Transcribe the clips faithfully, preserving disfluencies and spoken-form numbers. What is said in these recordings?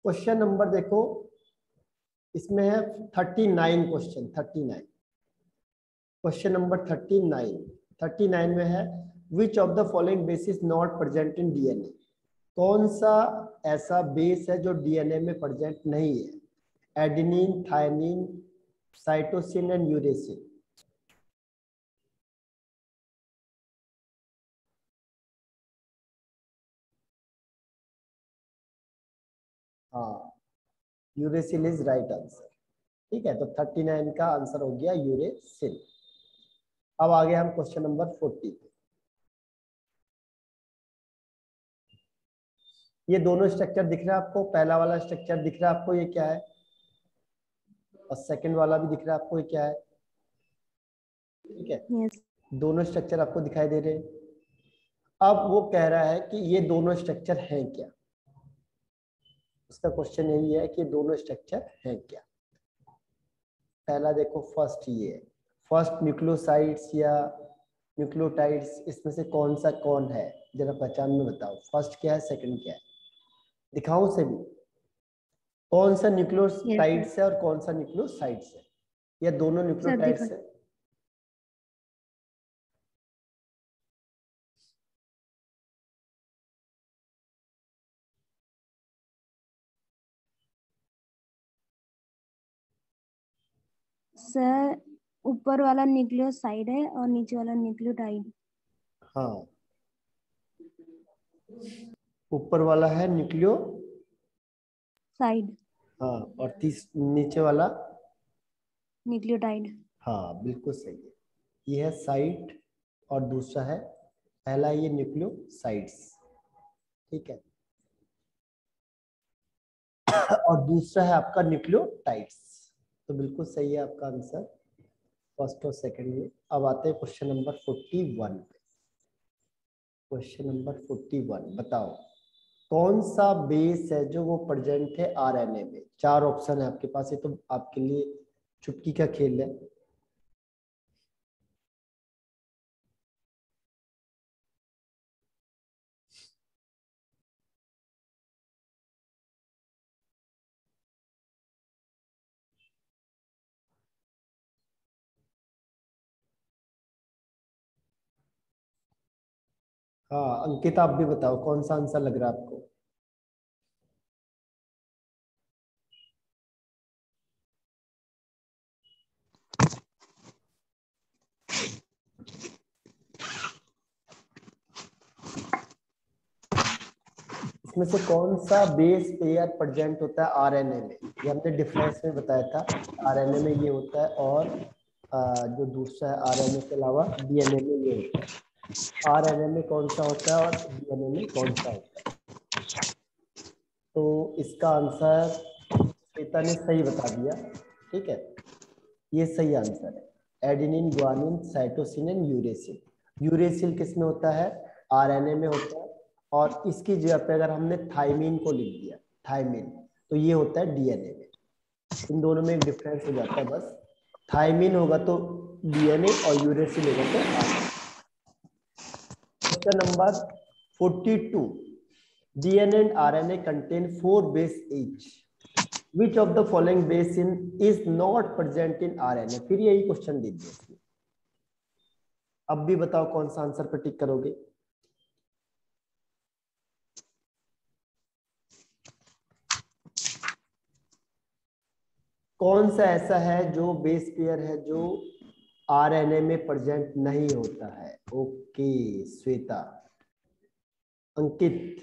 Question number देखो, इसमें है thirty nine question, thirty nine question number thirty nine thirty nine में है which of the following base is not present in DNA. कौन सा ऐसा बेस है जो डीएनए में प्रेजेंट नहीं है? Adenine, thymine, cytosine and uracil. हाँ, यूरेसिल इज राइट आंसर। ठीक है, तो थर्टी नाइन का आंसर हो गया यूरेसिल। अब आगे हम क्वेश्चन नंबर फोर्टी पे। ये दोनों स्ट्रक्चर दिख रहा है आपको? पहला वाला स्ट्रक्चर दिख रहा है आपको, ये क्या है? और सेकंड वाला भी दिख रहा है आपको, ये क्या है? ठीक है, yes. दोनों स्ट्रक्चर आपको दिखाई दे रहे हैं। अब वो कह रहा है कि ये दोनों स्ट्रक्चर हैं क्या। उसका क्वेश्चन यही है कि दोनों स्ट्रक्चर हैं क्या। पहला देखो, फर्स्ट ये है, फर्स्ट न्यूक्लियोसाइड्स या न्यूक्लियोटाइड्स, इसमें से कौन सा कौन है? जरा पहचान में बताओ, फर्स्ट क्या है, सेकंड क्या है? दिखाओ से भी, कौन सा न्यूक्लियोटाइड्स yes, है और कौन सा न्यूक्लियोसाइड्स है, या दोनों न्यूक्लियोटाइड्स है? सर ऊपर वाला न्यूक्लियोसाइड है और नीचे वाला न्यूक्लियोटाइड। हाँ, ऊपर वाला है न्यूक्लियो साइड। हाँ, और तीस नीचे वाला न्यूक्लियोटाइड। हाँ, बिल्कुल सही है। ये है साइट और दूसरा है, पहला ये न्यूक्लियोसाइड्स। ठीक है, और दूसरा है आपका न्यूक्लियोटाइड्स। तो बिल्कुल सही है आपका आंसर, फर्स्ट और सेकंड में। अब आते हैं क्वेश्चन नंबर फोर्टी वन पे। क्वेश्चन नंबर फोर्टी वन, बताओ कौन सा बेस है जो वो प्रेजेंट है आरएनए में? चार ऑप्शन है आपके पास, ये तो आपके लिए चुटकी का खेल है। हाँ अंकित, आप भी बताओ कौन सा आंसर लग रहा है आपको? इसमें से कौन सा बेस पेयर प्रेजेंट होता है आरएनए में? ये हमने डिफरेंस में बताया था, आरएनए में ये होता है और आ, जो दूसरा है आरएनए के अलावा डीएनए में ये होता है। आरएनए में कौन सा होता है और डीएनए में कौन सा होता है? तो इसका आंसर श्वेता ने सही बता दिया। ठीक है, ये सही आंसर है, adenine, guanine, cytosine and uracil. Uracil किस में होता है? आरएनए में होता है। और इसकी जगह पे अगर हमने थाइमिन को लिख दिया, थाइमिन, तो ये होता है डीएनए में। इन दोनों में एक डिफरेंस हो जाता है बस, थाइमिन होगा तो डीएनए और यूरेसिल होगा तो RNA. Question number forty two, DNA and RNA contain four base each. Which of the following base in is not present in RNA? फिर यही क्वेश्चन दे दिया इसमें। अब भी बताओ कौन सा आंसर पर टिक करोगे? कौन सा ऐसा है जो बेस पेयर है जो आरएनए में प्रेजेंट नहीं होता है? ओके श्वेता, अंकित,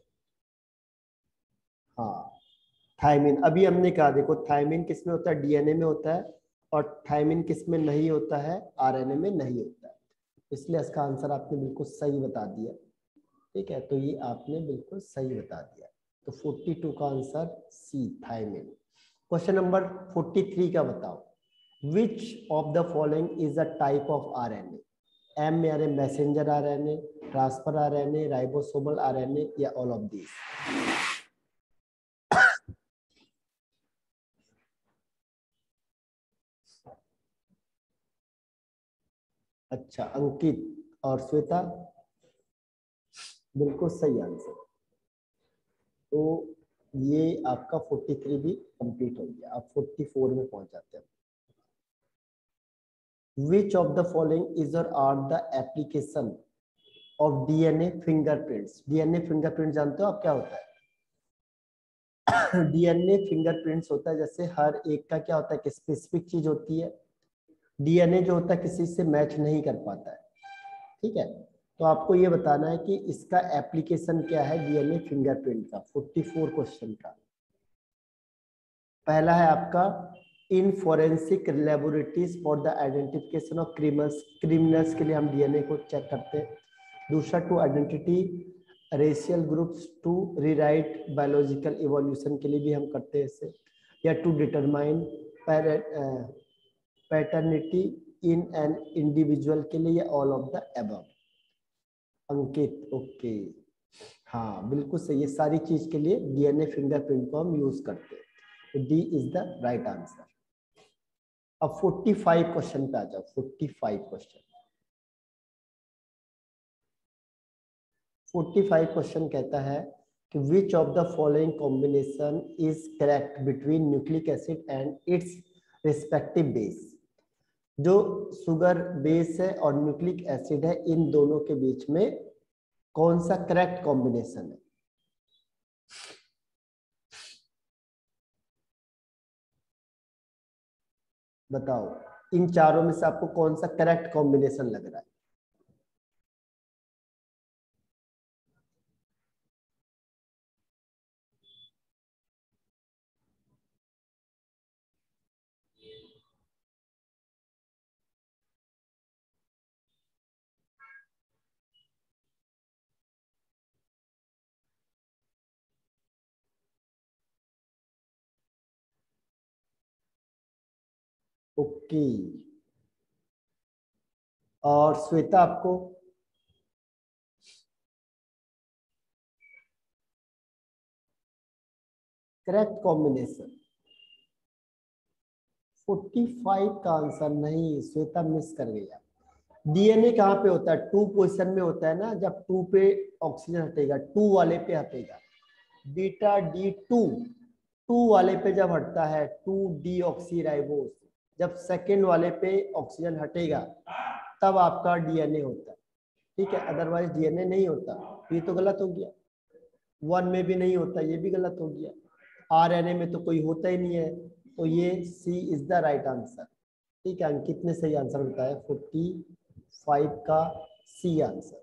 हाँ थाइमिन। अभी हमने कहा देखो, थाइमिन किस में होता है? डीएनए में होता है। और थाइमिन किस में नहीं होता है? आरएनए में नहीं होता है। इसलिए इसका आंसर आपने बिल्कुल सही बता दिया। ठीक है, तो ये आपने बिल्कुल सही बता दिया। तो फोर्टी टू का answer C, thymine. Question number forty three का बताओ, which of the following is a type of RNA? M यानी messenger RNA, transfer RNA, ribosomal RNA, या ऑल ऑफ दिस? अच्छा अंकित और श्वेता, बिल्कुल सही आंसर। तो ये आपका तैंतालीस भी कंप्लीट हो गया, आप चौवालीस में पहुंच जाते हैं। Which of the following is or are the application of D N A fingerprints? D N A fingerprint जानते हो आप क्या होता है? D N A fingerprints होता है, जैसे हर एक का क्या होता है कि स्पेसिफिक चीज होती है, D N A जो होता है किसी से मैच नहीं कर पाता है, ठीक है। तो आपको ये बताना है कि इसका एप्लीकेशन क्या है D N A फिंगरप्रिंट का, चौवालीस क्वेश्चन का। पहला है आपका in forensic laboratories for the identification of criminals, criminals के लिए हम डीएनए को चेक करते हैं। दूसरा to identity racial groups, to rewrite biological evolution के लिए भी हम करते हैं इसे, या to determine paternity in an individual के लिए, all of the above. Ankit okay, हाँ बिल्कुल सही है, सारी चीज के लिए डीएनए फिंगरप्रिंट को हम यूज करते हैं। तो D is the right answer. अब पैंतालीस क्वेश्चन पे आ जाओ, पैंतालीस क्वेश्चन। पैंतालीस क्वेश्चन कहता है कि which of the following combination is correct between nucleic acid and its respective base. जो शुगर बेस है और न्यूक्लिक एसिड है, इन दोनों के बीच में कौन सा करेक्ट कॉम्बिनेशन है? बताओ, इन चारों में से आपको कौन सा करेक्ट कॉम्बिनेशन लग रहा है? ओके, और श्वेता आपको? करेक्ट कॉम्बिनेशन पैंतालीस का आंसर नहीं, श्वेता मिस कर गया। डीएनए कहाँ पे होता है? टू पोजीशन में होता है ना, जब टू पे ऑक्सीजन हटेगा, टू वाले पे हटेगा, बीटा डी टू, टू वाले पे जब हटता है, टू डी ऑक्सी राइबोस, जब सेकेंड वाले पे ऑक्सीजन हटेगा तब आपका डीएनए होता है, ठीक है। अदरवाइज डीएनए नहीं होता। ये तो गलत हो गया, वन में भी नहीं होता, ये भी गलत हो गया, आरएनए में तो कोई होता ही नहीं है, तो ये C is the right answer, ठीक है। अंकित ने सही आंसर बताया, पैंतालीस का सी आंसर।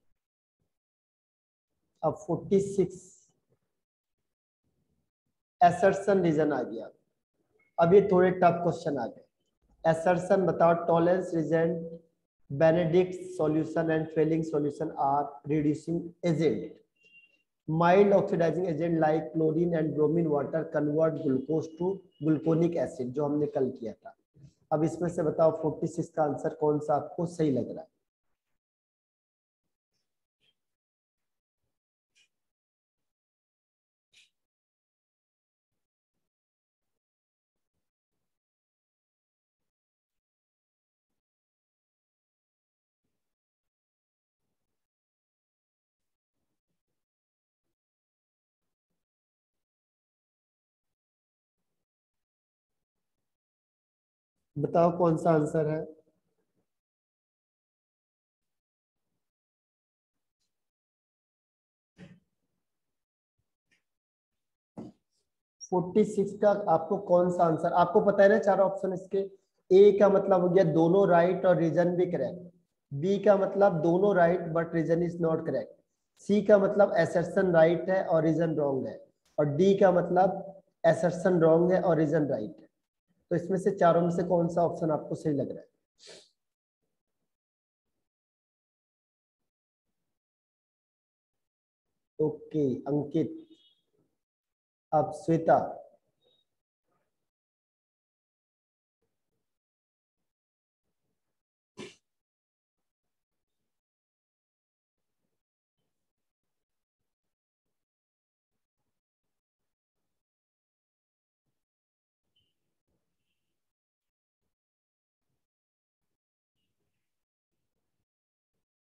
अब छियालीस एसर्शन रीजन आ गया। अब ये थोड़े टफ क्वेश्चन आ गए। एसर्शन बताओ, Tollens reagent, Benedict solution and Fehling solution are reducing agent. Mild oxidising agent like chlorine and bromine water convert glucose to gluconic acid, जो हमने कल किया था। अब इसमें से बताओ छियालीस का आंसर कौन सा आपको सही लग रहा है? बताओ कौन सा आंसर है? छियालीस का आपको कौन सा आंसर, आपको पता है ना चार ऑप्शन इसके? ए का मतलब हो गया दोनों राइट और रीजन भी करेक्ट, बी का मतलब दोनों right but reason is not correct, C का मतलब एसर्शन राइट है और रीजन रॉन्ग है, और डी का मतलब एसर्शन रॉन्ग है और रीजन राइट है। तो इसमें से चारों में से कौन सा ऑप्शन आपको सही लग रहा है? ओके अंकित। अब श्वेता।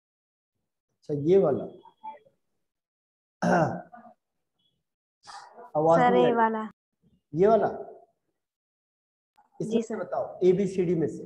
अच्छा ये वाला। आवाज सर नहीं आ ए रही। वाला। ये वाला, इसमें जी से सर। बताओ ए बी सी डी में से।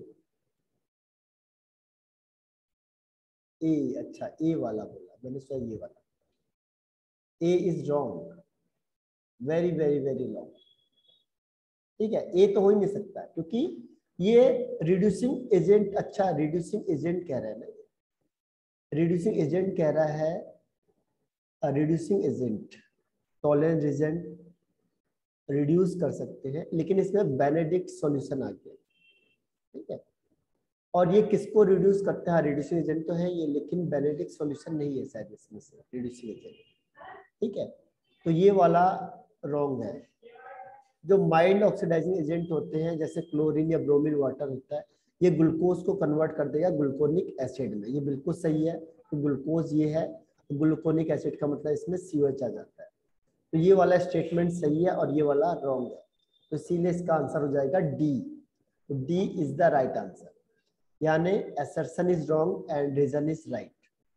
ए, अच्छा ए वाला बोला मैंने, सो ये वाला। A is wrong, very very very long. ठीक है, ए तो हो ही नहीं सकता क्योंकि ये रिड्यूसिंग एजेंट, अच्छा रिड्यूसिंग एजेंट कह रहा है ना, रिड्यूसिंग एजेंट कह रहा है, reducing agent Tollens reagent reduce कर सकते हैं, लेकिन इसमें बेनेडिक्ट सॉल्यूशन आ गया। ठीक है, और ये किसको रिड्यूस करता है, रिड्यूसिंग एजेंट तो है ये, लेकिन बेनेडिक्ट सॉल्यूशन नहीं है शायद इसमें से रिड्यूसिंग एजेंट। ठीक है, तो ये वाला रॉन्ग है। जो माइल्ड ऑक्सीडाइजिंग एजेंट होते हैं जैसे क्लोरीन या ब्रोमीन वाटर होता है, ये ग्लूकोज को कन्वर्ट कर देगा ग्लूकोनिक एसिड में, ये बिल्कुल सही है। तो ग्लूकोज ये है, ग्लूकोनिक एसिड का मतलब इसमें सी ओ एच आ जाता है। तो ये वाला स्टेटमेंट सही है और ये वाला रॉन्ग है, तो इसीलिए इसका आंसर हो जाएगा डी। तो D is the right answer, यानी assertion is wrong and reason is right.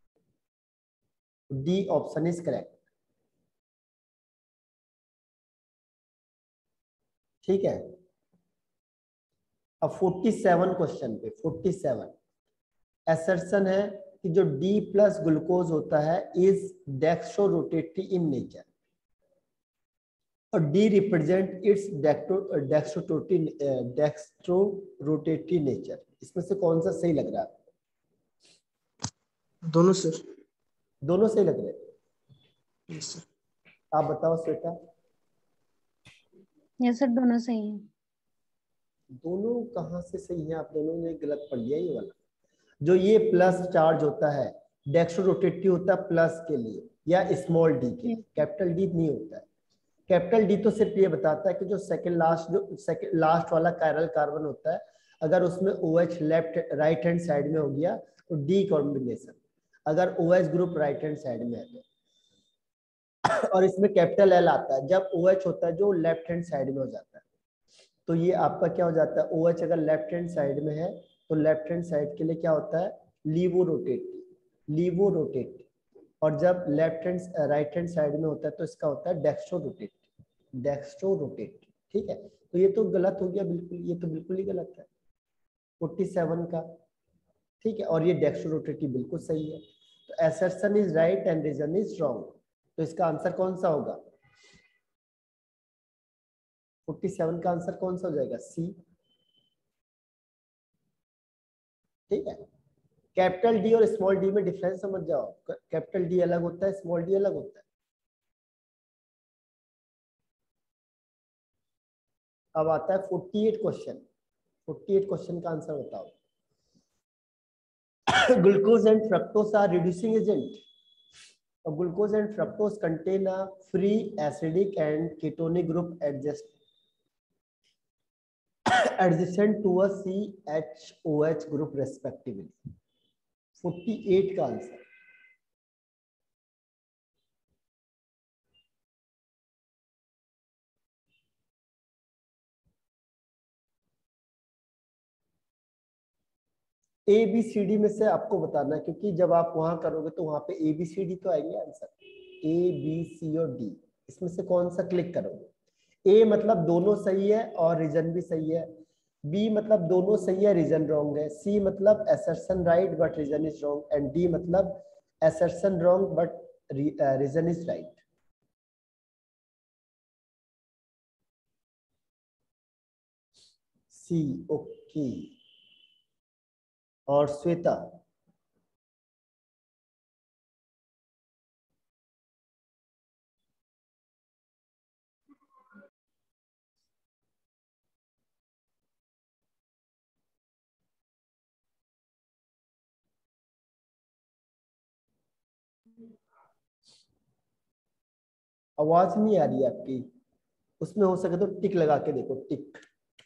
D option is correct. ठीक है, अब सैंतालीस क्वेश्चन पे, सैंतालीस assertion है कि जो D प्लस ग्लूकोज होता है is dextro rotatory in nature, और D represent its dextro dextro rotatory nature. इसमें से कौन सा सही लग रहा है? दोनों सर। दोनों सही लग रहे हैं। Yes sir. आप बताओ श्वेता। यस सर, दोनों सही है। दोनों कहाँ से सही है? आप दोनों ने गलत पढ़ लिया ये वाला। जो ये प्लस चार्ज होता है डेक्स्ट्रो रोटेटरी होता है प्लस के लिए या स्मॉल डी के लिए, कैपिटल डी नहीं होता है। कैपिटल डी तो सिर्फ ये बताता है कि जो सेकंड लास्ट जो सेकंड लास्ट वाला कायरल कार्बन होता है, अगर उसमें OH left right hand side में हो गया तो डी कॉम्बिनेशन, अगर OH group right hand side में है तो। और इसमें कैपिटल एल आता है जब OH होता है जो लेफ्ट हैंड साइड में हो जाता है। तो ये आपका क्या हो जाता है, OH अगर लेफ्ट हैंड साइड में है तो लेफ्ट हैंड साइड के लिए क्या होता है, लीवो रोटेटरी, लीवो रोटेटरी। और जब left hand right hand side में होता है तो इसका होता है डेक्स्ट्रो रोटेटरी, डेक्स्ट्रो रोटेटरी। ठीक है, तो ये तो गलत हो गया बिल्कुल, ये तो बिल्कुल ही गलत है सैंतालीस का। ठीक है, और ये डेक्स्ट्रो रोटेटरी बिल्कुल सही है। तो assertion is right and reason is wrong. तो इसका आंसर कौन सा होगा? सैंतालीस का आंसर कौन सा हो जाएगा? सी। ठीक है, कैपिटल डी और स्मॉल डी में डिफरेंस समझ जाओ, कैपिटल डी अलग होता है, स्मॉल डी अलग होता है। अब आता है अड़तालीस क्वेश्चन, अड़तालीस क्वेश्चन का आंसर बताओ। Glucose and fructose are reducing agent, और glucose and fructose contain a free acidic and ketonic group adjust adjacent to a C H O H group respectively। अड़तालीस का आंसर। ए बी सी डी में से आपको बताना है, क्योंकि जब आप वहां करोगे तो वहां पे ए बी सी डी तो आएंगे आंसर, ए बी सी और डी। इसमें से कौन सा क्लिक करोगे? ए मतलब दोनों सही है और रीजन भी सही है, बी मतलब दोनों सही है रीजन रॉन्ग है, सी मतलब assertion right but reason is wrong, and D मतलब assertion wrong but reason is right. C, okay. और श्वेता? आवाज नहीं आ रही है आपकी, उसमें हो सके तो टिक लगा के देखो, टिक।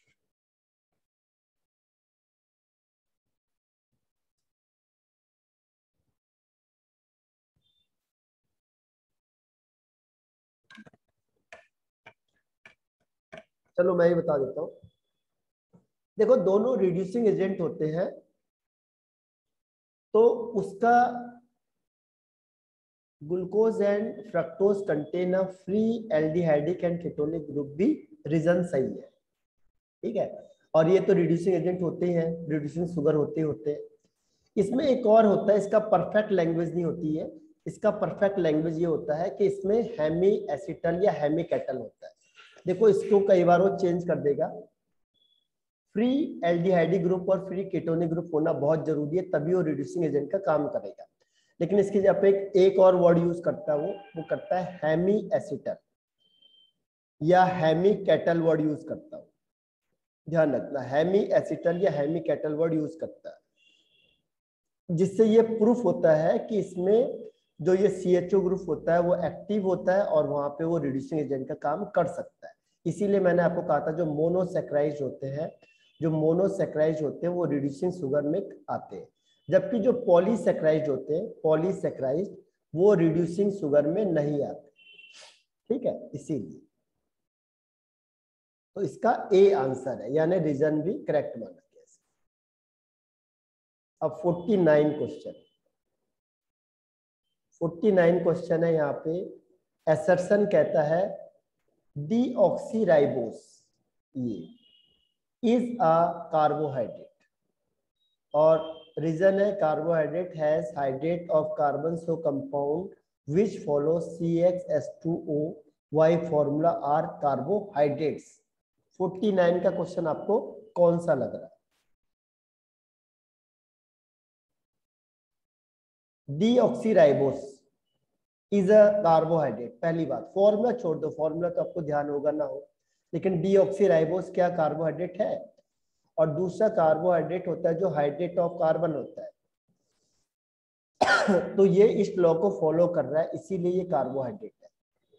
चलो मैं ही बता देता हूं। देखो दोनों रिड्यूसिंग एजेंट होते हैं, तो उसका glucose and fructose contain a free aldehydic and ketonic group भी रीजन सही है, ठीक है। और ये तो रिड्यूसिंग एजेंट होते हैं, रिड्यूसिंग शुगर होते होते हैं। इसमें एक और होता है, इसका परफेक्ट लैंग्वेज नहीं होती है, इसका परफेक्ट लैंग्वेज ये होता है कि इसमें हेमी एसिटल या हेमी कैटल होता है। देखो इसको कई बार वो चेंज कर देगा। फ्री एल्डिहाइडिक ग्रुप और फ्री केटोनिक ग्रुप होना बहुत जरूरी है, तभी वो रिड्यूसिंग एजेंट का काम करेगा। लेकिन इसकी जब एक, एक और वर्ड यूज करता है वो वो करता है हेमी एसिटल या हेमी कैटल वर्ड यूज करता है। ध्यान रखना, हेमी एसिटल या हेमी कैटल वर्ड यूज करता है, जिससे ये प्रूफ होता है कि इसमें जो ये सी एच ओ ग्रुप होता है वो एक्टिव होता है और वहां पे वो रिड्यूसिंग एजेंट का काम कर सकता है। इसीलिए मैंने आपको कहा था जो मोनोसेक्राइड होते हैं, जो मोनोसेक्राइड होते हैं वो रिड्यूसिंग शुगर में आते हैं, जबकि जो पॉलीसेक्राइड होते हैं, पॉलीसेक्राइड वो रिड्यूसिंग शुगर में नहीं आते, ठीक है। इसीलिए तो इसका ए आंसर है, यानी रीजन भी करेक्ट माना गया। अब उनचास क्वेश्चन, उनचास क्वेश्चन है यहाँ पे। एसर्शन कहता है डीऑक्सीराइबोस ये इज अ कार्बोहाइड्रेट, और रीजन है carbohydrate has hydrate of carbon so compound which follow C X S two O Y formula are carbohydrates. उनचास का क्वेश्चन आपको कौन सा लग रहा है? Deoxyribose is a carbohydrate. पहली बात फॉर्मूला छोड़ दो, फॉर्मूला तो आपको ध्यान होगा ना हो, लेकिन डीऑक्सीराइबोस क्या कार्बोहाइड्रेट है? और दूसरा कार्बोहाइड्रेट होता है जो हाइड्रेट ऑफ कार्बन होता है तो ये इस लॉ को फॉलो कर रहा है, इसीलिए ये कार्बोहाइड्रेट है।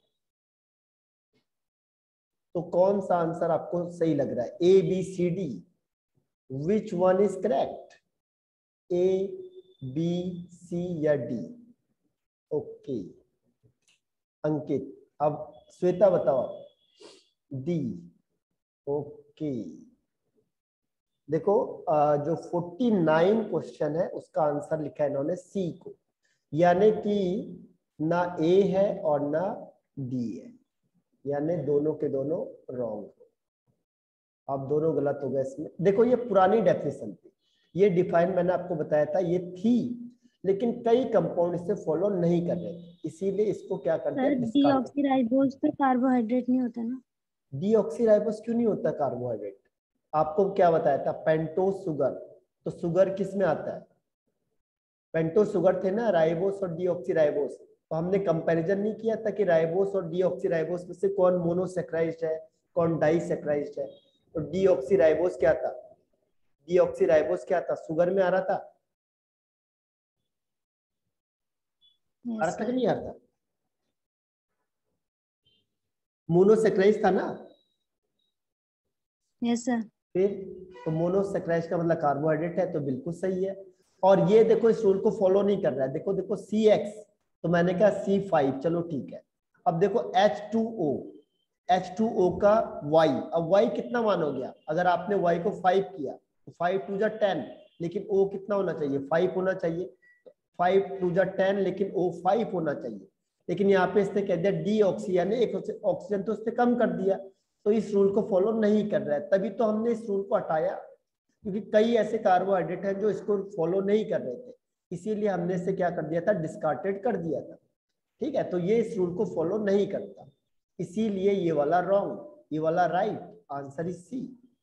तो कौन सा आंसर आपको सही लग रहा है? A B C D, which one is correct? A B C या डी? ओके अंकित, अब श्वेता बताओ। D, okay. देखो जो उनचास क्वेश्चन है उसका आंसर लिखा है इन्होंने सी को, यानी कि ना ए है और ना डी है, यानी दोनों के दोनों रॉन्ग। आप दोनों गलत हो गए इसमें। देखो ये पुरानी डेफिनेशन थी, ये डिफाइन मैंने आपको बताया था, ये थी, लेकिन कई कंपाउंड इसे फॉलो नहीं कर रहे थे, इसीलिए इसको क्या कर दिया? डीऑक्सीराइबोस तो कार्बोहाइड्रेट नहीं होता ना? डीऑक्सीराइबोस क्यों नहीं होता कार्बोहाइड्रेट? आपको क्या बताया था? Pentose sugar. तो शुगर किस में आता है? पेंटोस शुगर थे ना, राइबोस और डीऑक्सीराइबोस। तो हमने कंपैरिजन नहीं किया था कि राइबोस और डीऑक्सीराइबोस में से कौन मोनोसेक्राइज्ड है, कौन डाइसेक्राइज्ड है? तो डीऑक्सीराइबोस क्या था? डीऑक्सीराइबोस क्या था? शुगर में आ रहा था, आ रहा था कि नहीं आ रहा था? मोनोसेक्राइज था ना? Yes sir. फिर तो मोनोसेक्राइज का मतलब कार्बोहाइड्रेट है, तो बिल्कुल सही है। और ये देखो इस रूल को फॉलो नहीं कर रहा है। देखो देखो सी एक्स, तो मैंने कहा सी फाइव, चलो ठीक है। अब देखो H two O, H two O का Y, अब Y कितना मान हो गया? अगर आपने Y को फाइव किया तो फाइव टू जा टेन, लेकिन O कितना होना चाहिए? फाइव होना चाहिए। फाइव टू जा टेन, लेकिन O फाइव होना चाहिए। लेकिन यहाँ पे इसने कह दिया डी ऑक्सी, यानी एक ऑक्सीजन तो उसने कम कर दिया, तो इस रूल को फॉलो नहीं कर रहा है। तभी तो हमने इस रूल को हटाया, क्योंकि कई ऐसे कार्बोहाइड्रेट हैं जो इसको फॉलो नहीं कर रहे थे, इसीलिए हमने इसे क्या कर दिया था? डिस्कार्टेड कर दिया था, ठीक है। तो ये इस रूल को फॉलो नहीं करता, इसीलिए ये वाला रॉन्ग, ये वाला राइट। आंसर इज सी,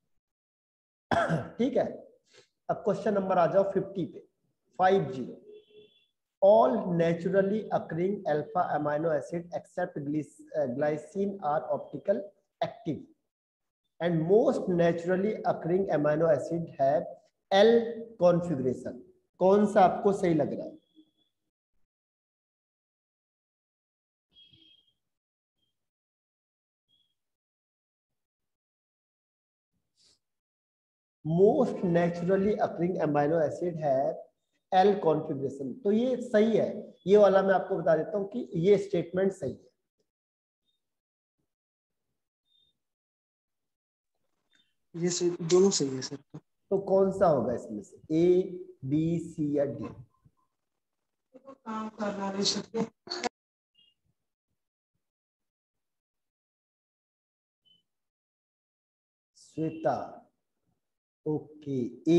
ठीक है। अब क्वेश्चन नंबर आ जाओ फिफ्टी पे, five zero. All naturally occurring alpha amino acid except glycine are optical active, and most naturally occurring amino acid have L configuration. कौन सा आपको सही लग रहा है? Most naturally occurring amino acid have L configuration, तो ये सही है। ये वाला मैं आपको बता देता हूं कि ये स्टेटमेंट सही है। ये से दोनों सही है सर। तो कौन सा होगा इसमें से? ए बी सी या डी? काम करना नहीं सकते। श्वेता, ओके ए,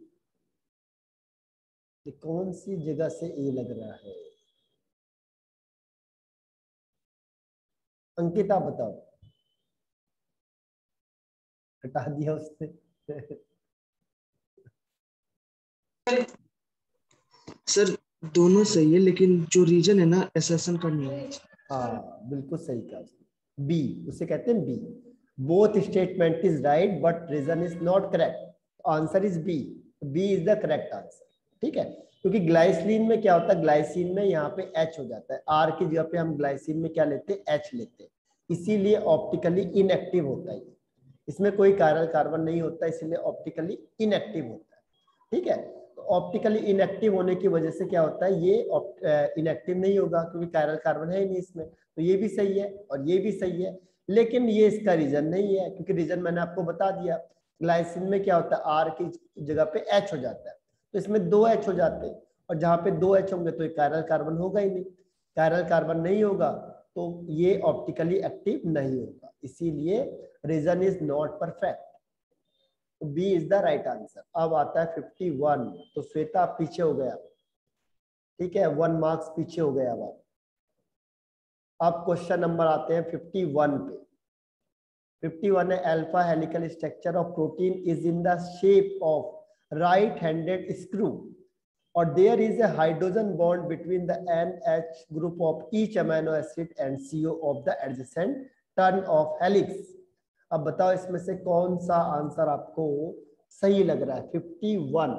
कौन सी जगह से ए लग रहा है? अंकिता बताओ। हटा दिया उसने। सर दोनों सही है, लेकिन जो रीजन है ना असर्शन का नहीं है। हाँ बिल्कुल सही कहा उसने, बी, उसे कहते हैं B. Both statement is right but reason is not correct. Answer is B, B is the correct answer. ठीक है, क्योंकि ग्लाइसिन में क्या होता है, ग्लाइसिन में यहाँ पे H हो जाता है, R की जगह पे हम ग्लाइसिन में क्या लेते हैं, H लेते हैं, इसीलिए ऑप्टिकली इनएक्टिव होता है। इसमें कोई कायरल कार्बन नहीं होता, इसीलिए ऑप्टिकली इनएक्टिव होता है। ठीक है, तो ऑप्टिकली इनएक्टिव होने की वजह से क्या होता है, ये इनएक्टिव नहीं होगा क्योंकि कायरल कार्बन है ही नहीं इसमें, तो ये भी सही है और ये भी सही है। लेकिन ये इसका रीजन नहीं है, क्योंकि रीजन मैंने आपको बता दिया, ग्लाइसिन में क्या होता है, आर की जगह पे एच हो जाता है, तो इसमें दो एच हो जाते हैं, और जहां पे दो एच होंगे तो कायरल कार्बन होगा ही नहीं, कायरल कार्बन नहीं होगा तो ये ऑप्टिकली एक्टिव नहीं होगा, इसीलिए reason is not perfect. B is the right answer. अब आता है फिफ्टी वन, तो श्वेता आप पीछे हो गया, ठीक है, वन मार्क्स पीछे हो गया। अब अब क्वेश्चन नंबर आते हैं फिफ्टी वन पे। फिफ्टी वन है, alpha helical structure of protein is in the shape of right handed screw और there is a hydrogen bond between the N H group of each amino acid and CO of the adjacent turn of helix. अब बताओ इसमें से कौन सा answer आपको सही लग रहा है? Fifty one.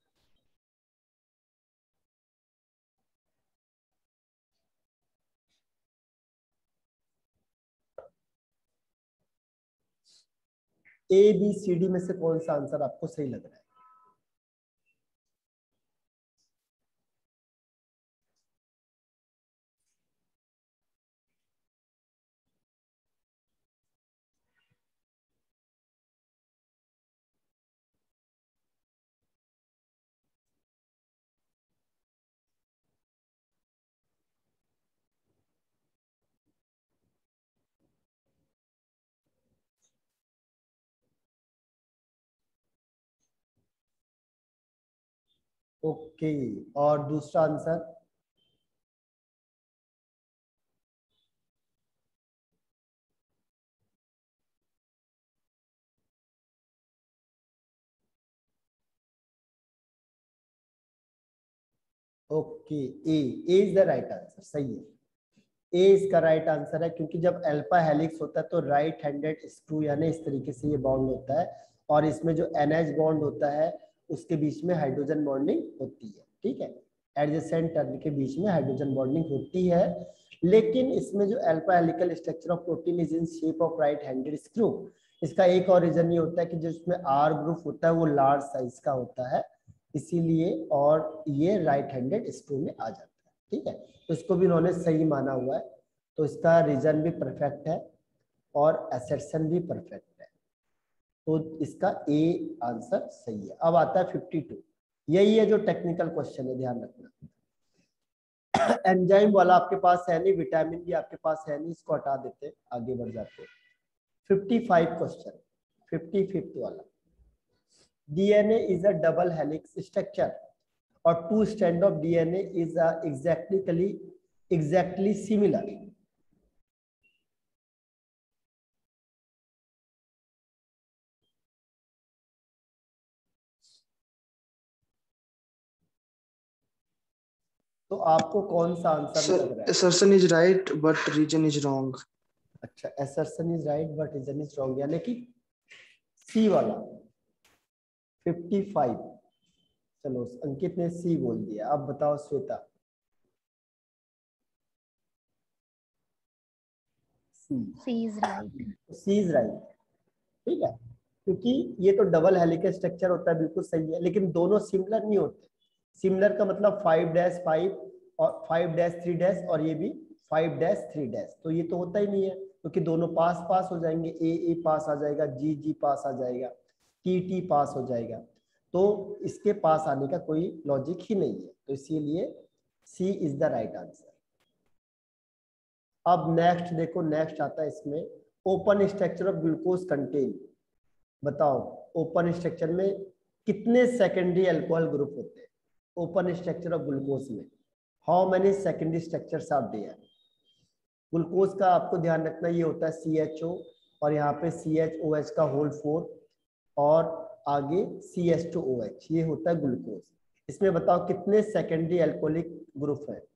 A B C D में से कौन सा आंसर आपको सही लग रहा है? ओके, और दूसरा answer? Okay, A A is the right answer, सही है, ए इसका राइट आंसर है, क्योंकि जब अल्फा हेलिक्स होता है तो राइट हैंडेड स्क्रू यानी इस तरीके से ये बॉन्ड होता है, और इसमें जो एनएच बॉन्ड होता है उसके बीच में हाइड्रोजन बॉन्डिंग होती है। ठीक है, एडजेसेंट टर्न के बीच में हाइड्रोजन बॉन्डिंग होती है, लेकिन इसमें जो alpha helical structure of protein is in shape of right handed screw, इसका एक और रीजन ये होता है कि जिसमें आर ग्रुप होता है वो लार्ज साइज का होता है, इसीलिए, और ये राइट हैंडेड स्क्रू में आ जाता है। ठीक है, तो इसको भी उन्होंने सही माना हुआ है, तो इसका रीजन भी परफेक्ट है और असर्शन भी परफेक्ट है, तो इसका ए आंसर सही है। अब आता है फिफ्टी टू, यही है जो टेक्निकल क्वेश्चन है, ध्यान रखना। एंजाइम वाला आपके पास है नहीं, विटामिन भी आपके पास है नहीं, इसको हटा देते, आगे बढ़ जाते। Fifty five question, fifty fifth वाला, DNA is a double helix structure or two strand of D N A is uh, exactly exactly similar. तो आपको कौन सा आंसर लग रहा है? assertion is right but reason is wrong. अच्छा, assertion is right but reason is wrong, यानी कि सी वाला फिफ्टी फाइव। चलो अंकित ने सी बोल दिया, अब बताओ Shweta. C is right. C is right, ठीक है, क्योंकि ये तो डबल हेलिकल स्ट्रक्चर होता है, बिल्कुल सही है, लेकिन दोनों सिमिलर नहीं होते। सिमिलर का मतलब फाइव डैश फाइव और फाइव डैश थ्री डैश, और ये भी फाइव डैश थ्री डैश, तो ये तो होता ही नहीं है, क्योंकि दोनों पास पास हो जाएंगे, ए ए पास आ जाएगा, जी जी पास आ जाएगा, टी टी पास हो जाएगा, तो इसके पास आने का कोई लॉजिक ही नहीं है, तो इसीलिए C is the right answer. अब नेक्स्ट देखो, नेक्स्ट आता है इसमें open structure of glucose contain, बताओ ओपन स्ट्रक्चर में कितने सेकेंडरी अल्कोहल ग्रुप होते हैं? ओपन स्ट्रक्चर ऑफ ग्लूकोज में how many secondary structures are there? Glucose का आपको ध्यान रखना ये होता है सी एच ओ और यहाँ पे सी एच ओ एच का होल फोर और आगे C H two O H, ये होता है ग्लूकोज। इसमें बताओ कितने सेकेंडरी अल्कोहलिक ग्रुप है?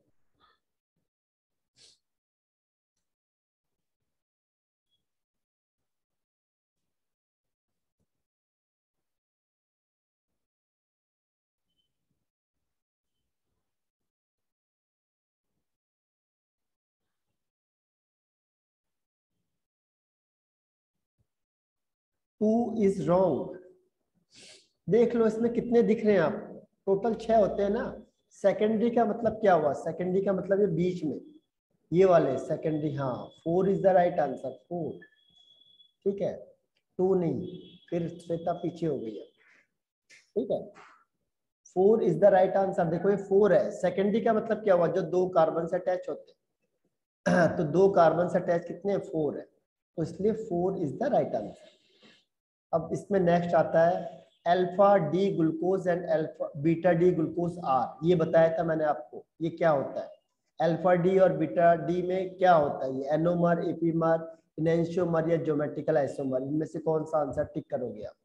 Two is wrong. देख लो इसमें कितने दिख रहे हैं आपको, टोटल छह होते हैं ना। सेकेंडरी का मतलब क्या हुआ? सेकेंडरी का मतलब ये बीच में ये वाले सेकेंडरी। हाँ, four is the right answer, four. ठीक है, टू नहीं, फिर श्वेता पीछे हो गई है। ठीक है, four is the right answer. देखो ये फोर है। सेकेंडरी का मतलब क्या हुआ? जो दो कार्बन से अटैच होते हैं तो दो कार्बन से अटैच कितने? फोर है, तो इसलिए four is the right answer. अब इसमें नेक्स्ट आता है alpha D glucose and alpha beta D glucose are. ये बताया था मैंने आपको, ये क्या होता है? अल्फा डी और बीटा डी में क्या होता है? ये एनोमर, एपीमर, इनेंशियोमर या ज्योमेट्रिकल आइसोमर? इनमें से कौन सा आंसर टिक करोगे आप?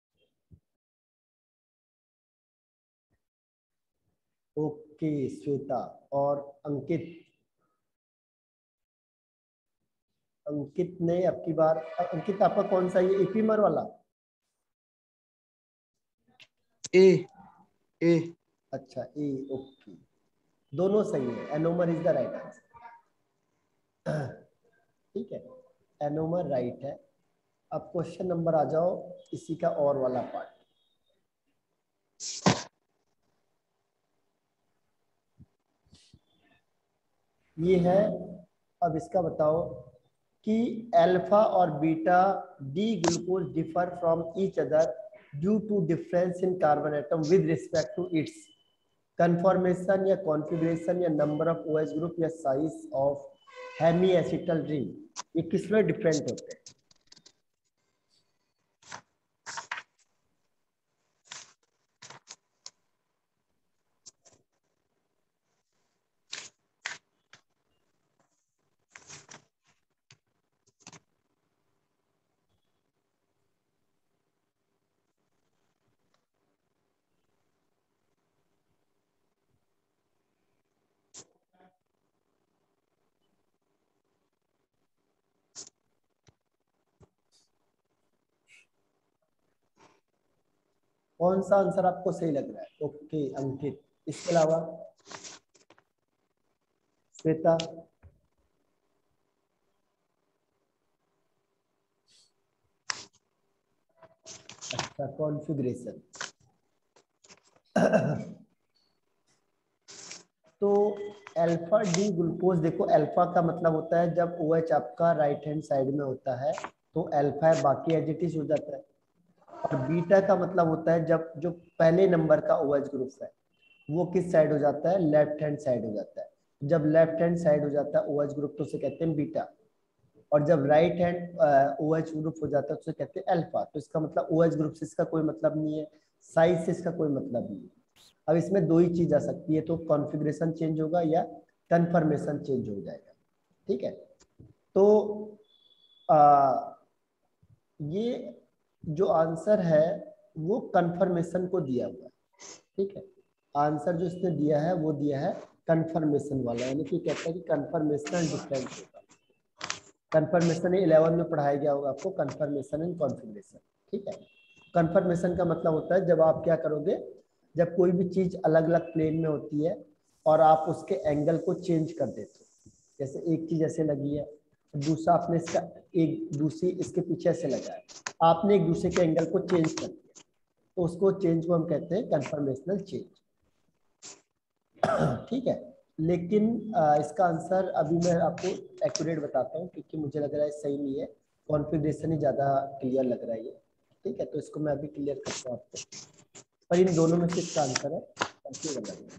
ओके श्वेता और अंकित। अंकित ने अब की बार, अंकित आपका कौन सा? ये एपीमर वाला? ए ए अच्छा ए, ओके, दोनों सही है। Anomer is the right answer. ठीक है, एनोमर राइट है। अब क्वेश्चन नंबर आ जाओ इसी का और वाला पार्ट। ये है, अब इसका बताओ कि अल्फा और beta D glucose differ from each other due to difference in carbon atom with respect to its conformation या कॉन्फ़िगरेशन या नंबर ऑफ ओएच ग्रुप या size of hemi acetal ring. ये किस में डिफरेंट होते हैं? कौन सा आंसर आपको सही लग रहा है? ओके अंकित, इसके अलावा श्वेता? अच्छा, कॉन्फ़िगरेशन। तो अल्फा डी ग्लूकोज, देखो अल्फा का मतलब होता है जब OH आपका राइट हैंड साइड में होता है तो अल्फा है, बाकी एजिटिस हो जाता है। और बीटा का मतलब होता है जब जो पहले नंबर का OH ग्रुप है वो किस साइड हो जाता है? लेफ्ट हैंड साइड हो जाता है। जब लेफ्ट हैंड साइड हो जाता है OH ग्रुप तो उसे कहते हैं बीटा, और जब राइट हैंड OH ग्रुप हो जाता है तो उसे कहते हैं अल्फा। तो इसका मतलब OH ग्रुप से इसका कोई मतलब नहीं है, साइज से इसका कोई मतलब नहीं है। अब इसमें दो ही चीज आ सकती है, तो कॉन्फ़िगरेशन चेंज होगा या कन्फर्मेशन चेंज हो जाएगा। ठीक है, तो आ, ये जो आंसर है वो कन्फर्मेशन को दिया हुआ है। ठीक है, आंसर जो इसने दिया है वो दिया है कन्फर्मेशन वाला, यानी कि कहता है कि कन्फर्मेशनल डिफरेंस होगा। कन्फर्मेशन इलेवन में पढ़ाया गया होगा आपको, कन्फर्मेशन एंड कॉन्फ़िगरेशन। ठीक है, कन्फर्मेशन का मतलब होता है जब आप क्या करोगे, जब कोई भी चीज अलग अलग प्लेन में होती है और आप उसके एंगल को चेंज कर देते हो। जैसे एक चीज ऐसे लगी है, दूसरा आपने इसका एक दूसरी इसके पीछे ऐसे लगा है, आपने एक दूसरे के एंगल को चेंज कर दिया, तो उसको चेंज को हम कहते हैं कन्फर्मेशनल चेंज। ठीक है, लेकिन आ, इसका आंसर अभी मैं आपको एक्यूरेट बताता हूँ क्योंकि मुझे लग रहा है सही नहीं है, कॉन्फ़िगरेशन ही ज़्यादा क्लियर लग रहा है ये। ठीक है, तो इसको मैं अभी क्लियर करता हूँ आपको, पर इन दोनों में से इसका आंसर है कंफ्यूज लग रहा है।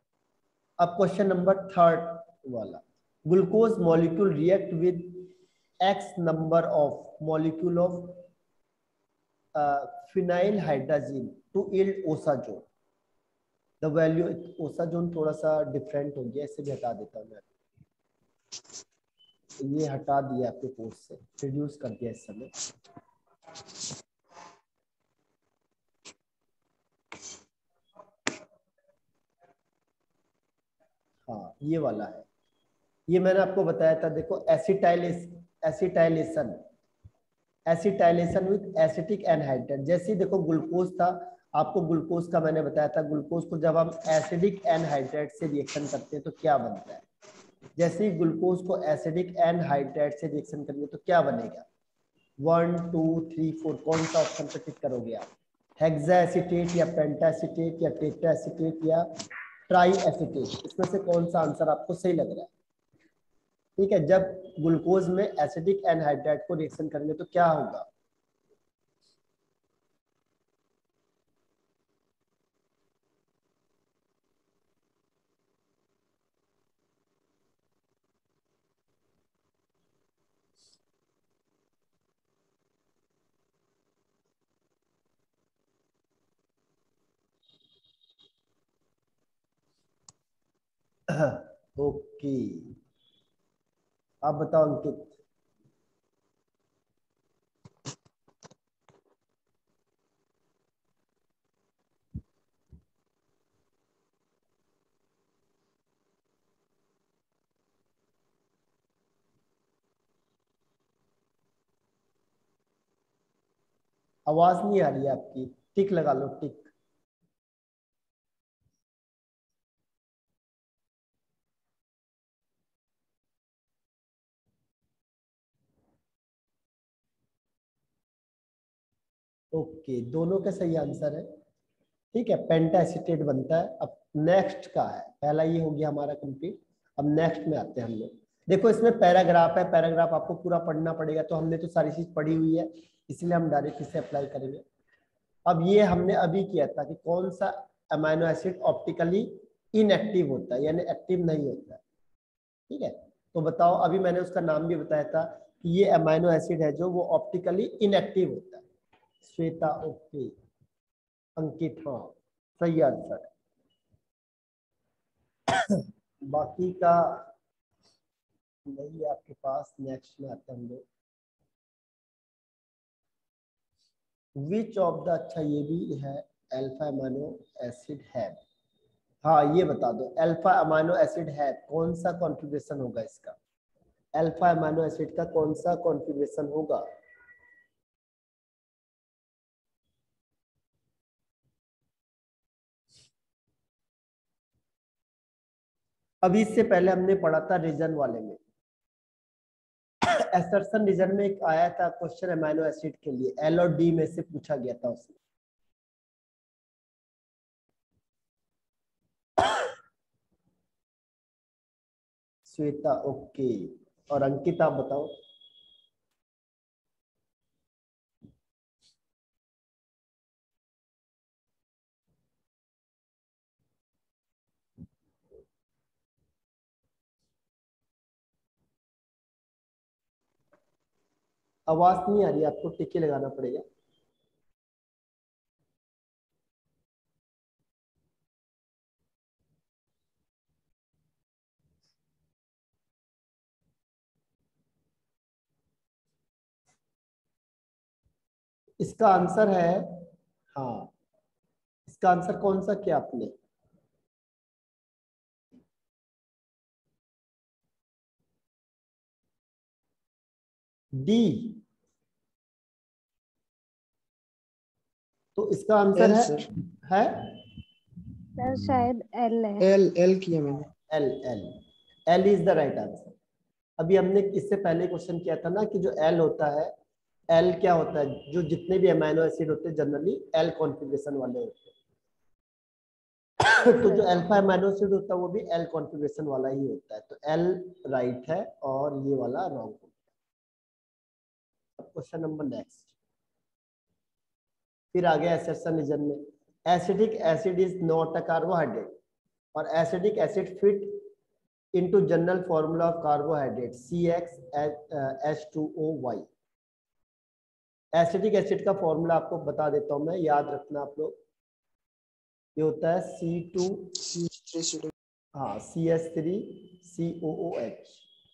अब क्वेश्चन नंबर थर्ड वाला, glucose molecule react with x number of molecule of uh, phenyl hydrazine to yield osazone. The value osazone थोड़ा सा डिफरेंट हो गया, इसे भी हटा देता हूँ मैं, ये हटा दिया आपके कोर्स से, रिड्यूस कर दिया इस समय। हाँ ये वाला है, ये मैंने आपको बताया था, देखो acetylase acetylation acetylation with acetic anhydride. जैसे देखो ग्लूकोज था, आपको ग्लूकोज का मैंने बताया था, ग्लूकोज को जब हम एसिडिक एनहाइड्रेट से रिएक्शन करते हैं तो क्या बनता है। जैसे ही ग्लूकोज को एसिडिक एनहाइड्रेट से रिएक्शन करेंगे तो क्या बनेगा, वन टू थ्री फोर, कौन सा ऑप्शन पे टिक करोगे आप, हेक्सा एसीटेट या पेंटा एसीटेट या टेट्रा एसीटेट या ट्राई एसीटेट, इसमें से कौन सा आंसर आपको सही लग रहा है। ठीक है, जब ग्लूकोज में एसिडिक एनहाइड्रेट को रिएक्शन करेंगे तो क्या होगा, ओके आप बताओ अंकित। आवाज नहीं आ रही है आपकी, टिक लगा लो, टिक। ओके दोनों का सही आंसर है, ठीक है, पेंटा एसीटेट बनता है। अब नेक्स्ट का है, पहला ये हो गया हमारा कंप्लीट, अब नेक्स्ट में आते हैं हम लोग। देखो इसमें पैराग्राफ है, पैराग्राफ आपको पूरा पढ़ना पड़ेगा, तो हमने तो सारी चीज पढ़ी हुई है, इसलिए हम डायरेक्ट इसे अप्लाई करेंगे। अब ये हमने अभी किया था कि कौन सा अमाइनो एसिड ऑप्टिकली इनएक्टिव होता है, यानी एक्टिव नहीं होता है, ठीक है। तो बताओ, अभी मैंने उसका नाम भी बताया था कि ये अमाइनो एसिड है जो वो ऑप्टिकली इनएक्टिव होता है। श्वेता ओके, अंकित हाँ सही आंसर। बाकी का नहीं है आपके पास, नेक्स्ट में आते हैं हम लोग। विच ऑफ द, अच्छा ये भी है, अल्फा अमाइनो एसिड है, हाँ ये बता दो, अल्फा अमाइनो एसिड है कौन सा कॉन्फ़िगरेशन होगा इसका, अल्फा अमाइनो एसिड का कौन सा कॉन्फ़िगरेशन होगा। अभी इससे पहले हमने पढ़ा था रीजन वाले में, एसर्शन रीजन में एक आया था क्वेश्चन अमाइनो एसिड के लिए, एल और डी में से पूछा गया था उसमें। श्वेता ओके, और अंकिता आप बताओ। आवाज नहीं आ रही, आपको टिके लगाना पड़ेगा। इसका आंसर है, हाँ इसका आंसर कौन सा किया आपने, डी। तो इसका आंसर है सर है सर शायद एल है। एल एल किया मैंने, L L L is the right answer. अभी हमने इससे पहले क्वेश्चन किया था ना कि जो एल होता है, एल क्या होता है, जो जितने भी अमाइनो एसिड होते हैं जनरली एल कॉन्फ़िगरेशन वाले होते हैं। तो जो अल्फा अमाइनो एसिड होता है वो भी एल कॉन्फ़िगरेशन वाला ही होता है, तो एल राइट है और ये वाला रॉन्ग हो गया। अब क्वेश्चन नंबर नेक्स्ट, फिर आ गया एसर्शन रीजन में, acidic acid is not a carbohydrate और acidic acid fit into general formula of carbohydrate C X H two O Y। Acetic acid का फॉर्मूला आपको बता देता हूं मैं, याद रखना आप लोग। ये होता है सी टू, हाँ C H three C O O H.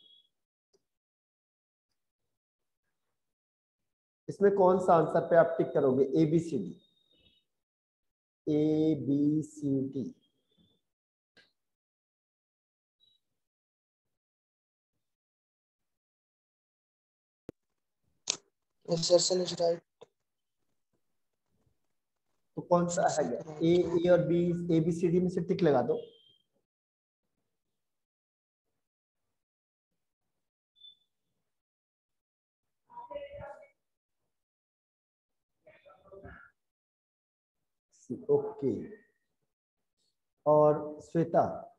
इसमें कौन सा आंसर पे आप टिक करोगे? A B C D, A B C D. Right. तो कौन सा है? ए ए और B, A B C D में से टिक लगा दो। ओके, और श्वेता?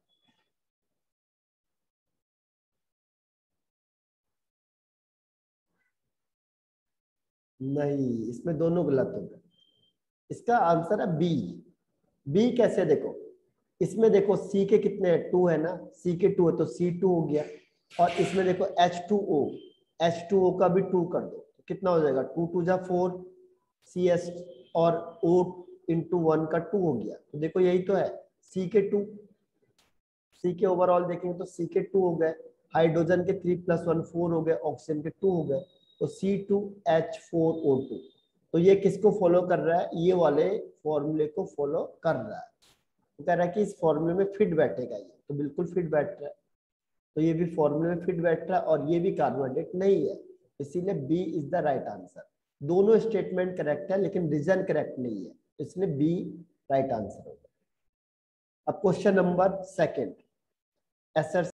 नहीं, इसमें दोनों गलत हो गए। इसका आंसर है बी। बी कैसे? देखो इसमें देखो सी के कितने हैं? टू है ना, सी के टू है तो सी टू हो गया। और इसमें देखो H two O, H two O का भी टू कर दो तो कितना हो जाएगा? टू टू जा फोर, सी एस और O इंटू वन का टू हो गया। तो देखो यही तो है, सी के टू। सी के ओवरऑल देखेंगे तो सी के टू हो गए, हाइड्रोजन के थ्री प्लस वन फोर हो गए, ऑक्सीजन के टू हो गए, तो C two H four O two. तो ये किसको फॉलो कर रहा है? ये वाले फॉर्मूले को फॉलो कर रहा है। तो कह रहा है कि इस फॉर्मूले में फिट बैठेगा ये, तो बिल्कुल फिट बैठ रहा है। तो ये भी फॉर्मूले में फिट बैठ रहा है और ये भी कार्बोहाइड्रेट नहीं है, इसीलिए B is the right answer. दोनों स्टेटमेंट करेक्ट है लेकिन रीजन करेक्ट नहीं है, इसलिए बी राइट आंसर होगा। अब क्वेश्चन नंबर सेकेंड, एसर